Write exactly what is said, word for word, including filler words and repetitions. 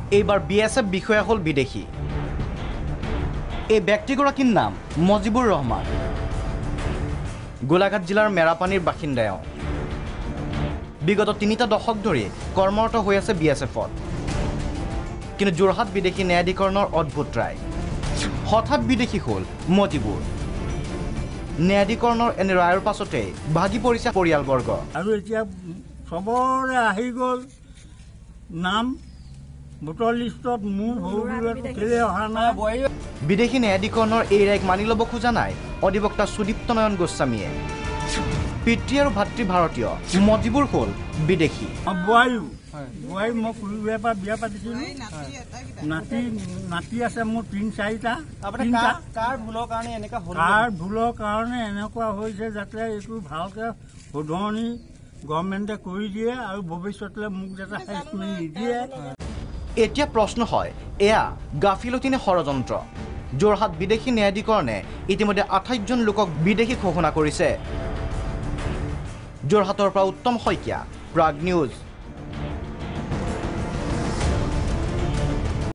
এইবাৰ B S F বিষয়া হ'ল বিদেশী এই ব্যক্তিগৰাকীৰ নাম মজিবুৰ ৰহমান গোলাঘাট জিলাৰ মেৰাপানীৰ বাসিন্দা বিগত তিনিটা দশক ধৰি কৰ্মৰত হৈ আছে বি এছ এফত কিন্তু যোৰহাট বিদেশী ন্যায়াধিকৰণৰ অদ্ভুত ৰায় হঠাৎ বিদেশী হ'ল মজিবুৰ ন্যায়াধিকৰণৰ এনে ৰায়ৰ পাছতে ভাগি পৰিছে পৰিয়ালবৰ্গ আৰু এতিয়া সবৰে আহি গ'ল নাম ভোটৰ লিষ্টত মোৰ সৰুৰে অহা নাই বিদেশী ন্যায়াধিকৰণৰ এই ৰায়ক মানি ল'ব খোজা নাই অধিবক্তা সুদীপ্ত নয়ন গোস্বামীয়ে পিতৃ আৰু ভাতৃ ভাৰতীয় মজিবুৰ হ'ল বিদেশী বোৱাৰীও বোৱাৰী মই সৰুৰে পৰা বিয়া পাতিছিলোঁ নাতি নাতি আছে মোৰ তিন চাৰিটা কাৰ ভুলৰ কাৰণে এনেকুৱা হ'ল কাৰ ভুলৰ কাৰণে এনেকুৱা হৈছে যাতে এইটো ভালকৈ শুধৰণি গভৰ্ণমেণ্টে কৰি দিয়ে আৰু ভৱিষ্যতলৈ মোক যাতে শাস্তি নিদিয়ে এতিয়া প্ৰশ্ন হয় এয়া গাফিলতি নে ষড়যন্ত্ৰ যোৰহাট বিদেশী ন্যায়াধিকৰণে ইতিমধ্যে আঠাইছ জন লোকক বিদেশী ঘোষণা কৰিছে যোৰহাটৰ পৰা উত্তম শইকীয়া প্ৰাগ নিউজ।